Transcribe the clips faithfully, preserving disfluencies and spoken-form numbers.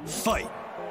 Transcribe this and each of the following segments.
Fight!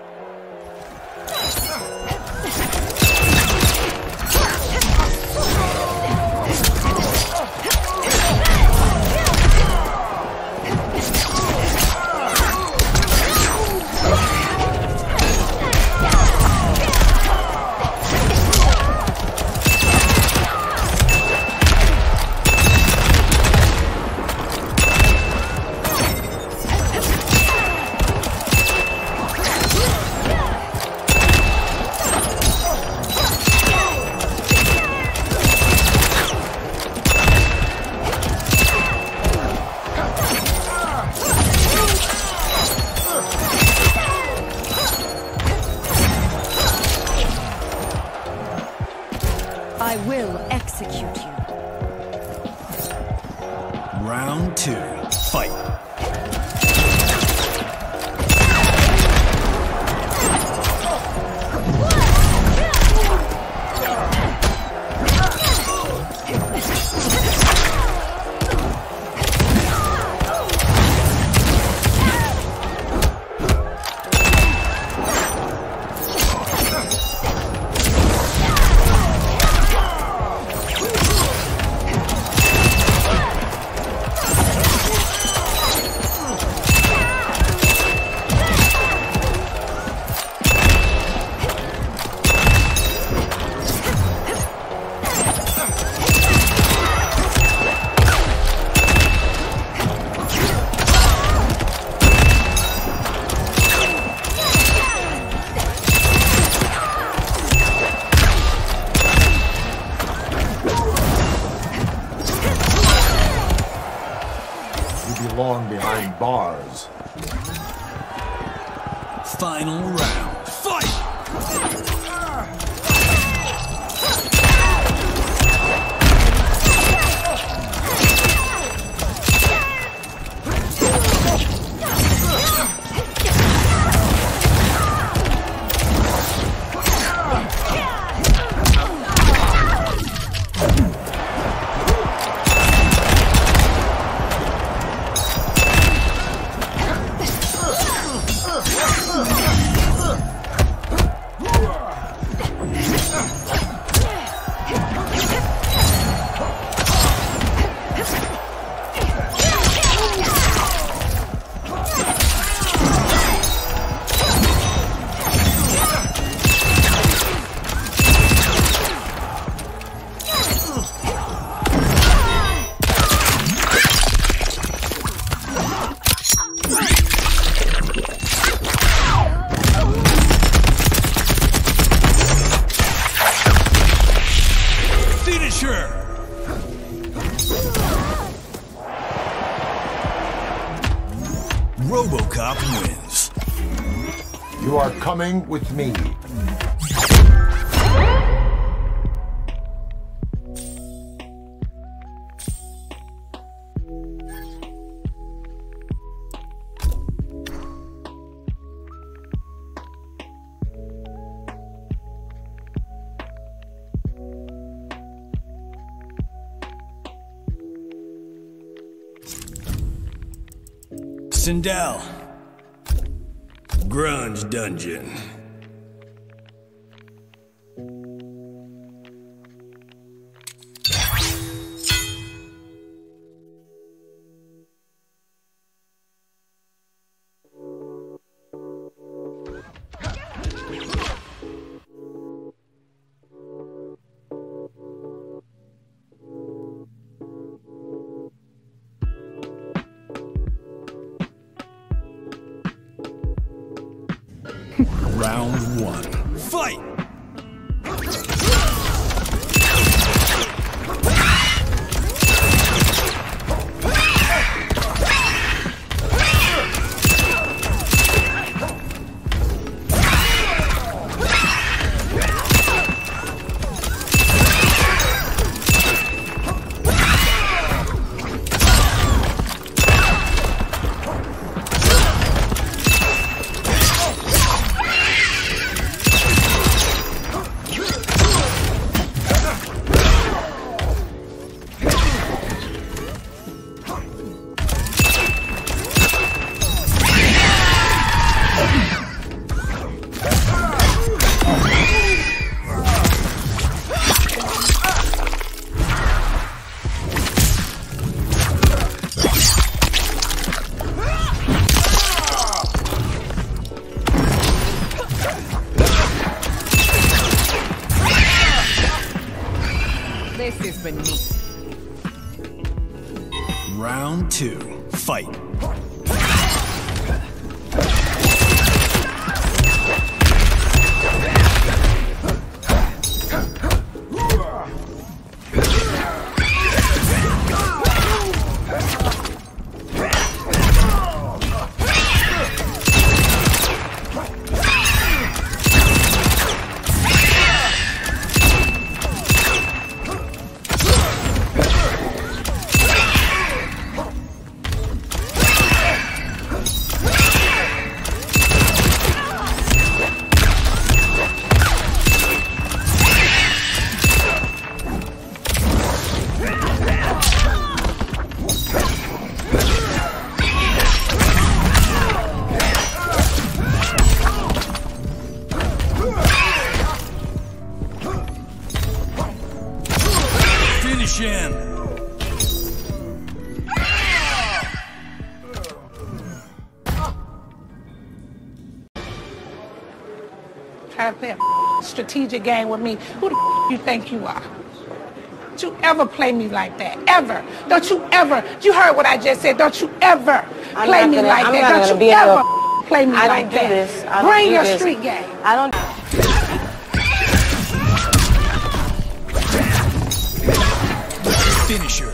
I will execute you. Round two, fight! Belong behind bars. Final round, fight! RoboCop wins. You are coming with me. Sindel. Grunge Dungeon. Round one, fight! beneath. Round two, fight. Finish him! Try to play a strategic game with me. Who the you think you are? Don't you ever play me like that, ever. Don't you ever, you heard what I just said, don't you ever I'm play me gonna, like I'm that. not Don't gonna you be ever able, play me I like don't do that. this. I don't Bring do your this. street game. I don't. Finisher.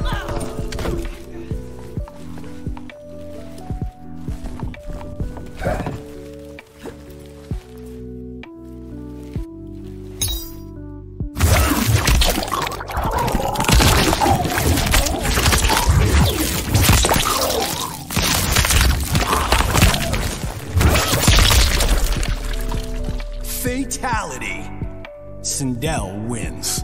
Fatality. Sindel wins.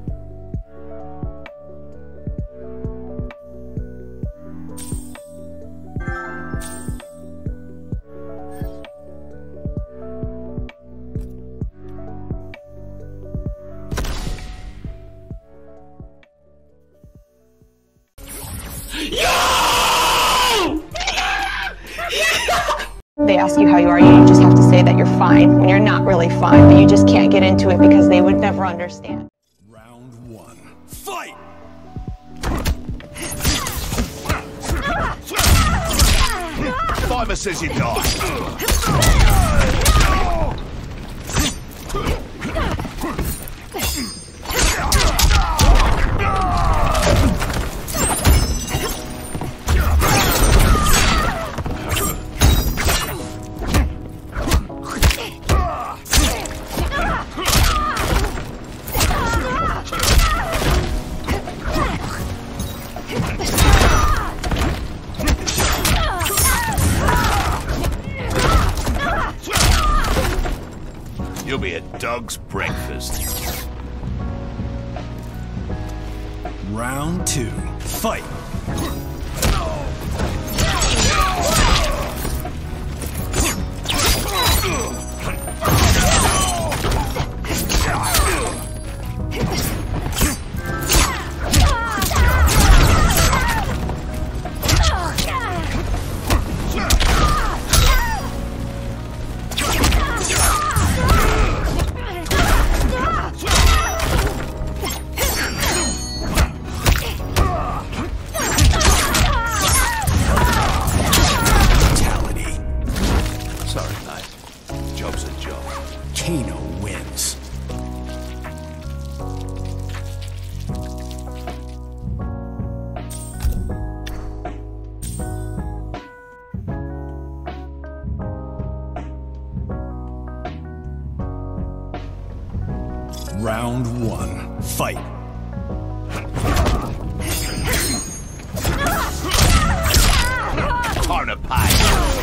They ask you how you are, you just have to say that you're fine when you're not really fine, but you just can't get into it because they would never understand. Round one, fight! Fiver says you die. You'll be a dog's breakfast. Round two, fight! Sorry, mate. Job's a job. Kano wins. Round one, fight! Time to pay.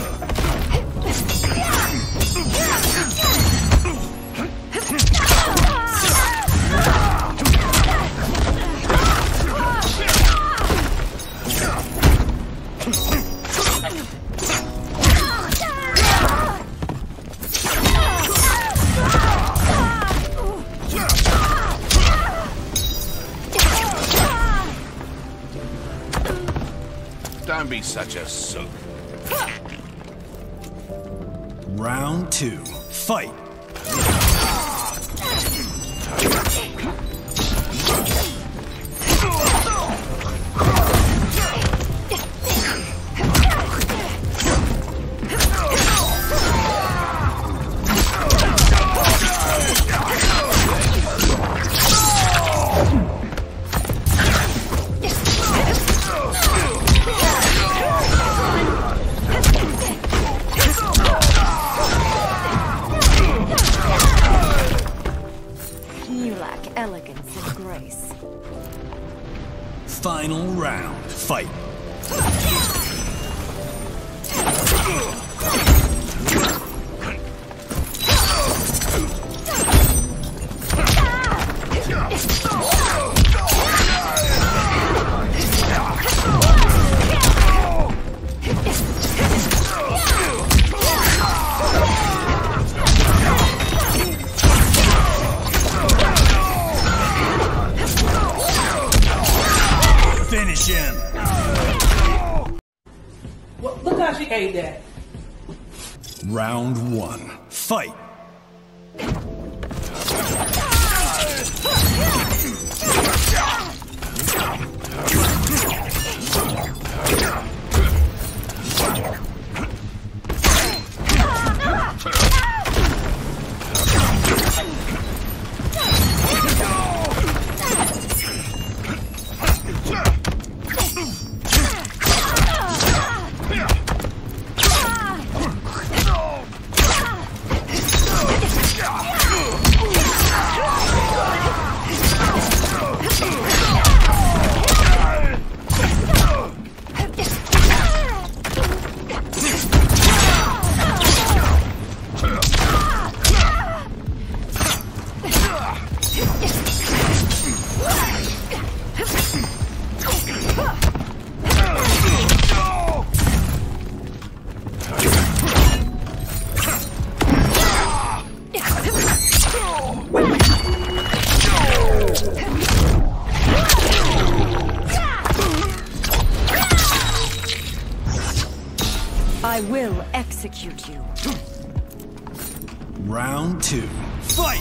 Don't be such a sook. Round two, fight! Final round, fight. Finish him. Well, look how she ate that. Round one, fight. I will execute you. Round two, fight!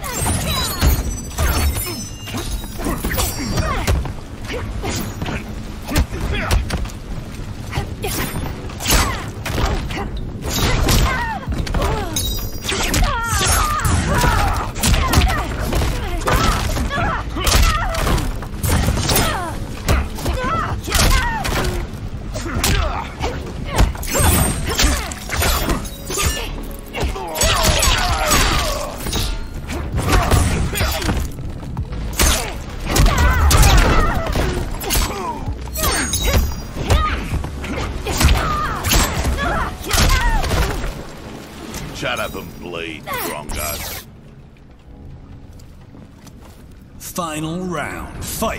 Shut up and bleed, Grongo. Final round, fight!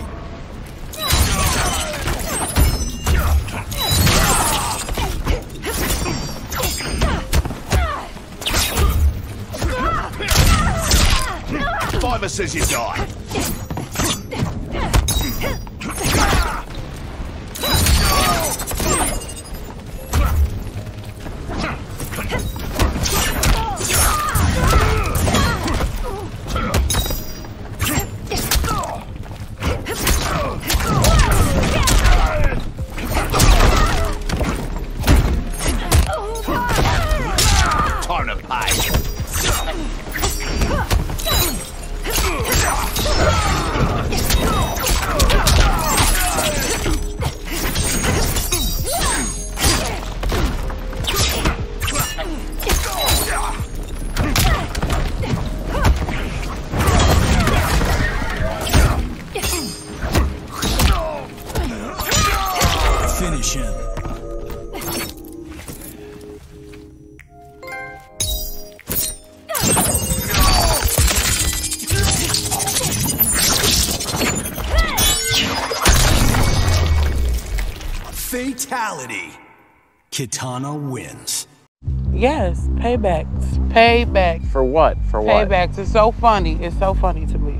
Fiver says you die. Time to pay. Finish him. Fatality. Kitana wins. Yes, paybacks. Paybacks. For what? For what? Paybacks. It's so funny. It's so funny to me.